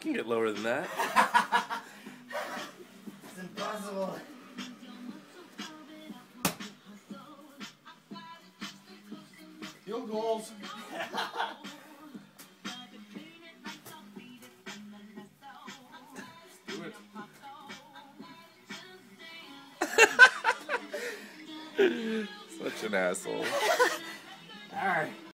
can get lower than that. It's impossible. Field goals. Do it. Such an asshole. Alright.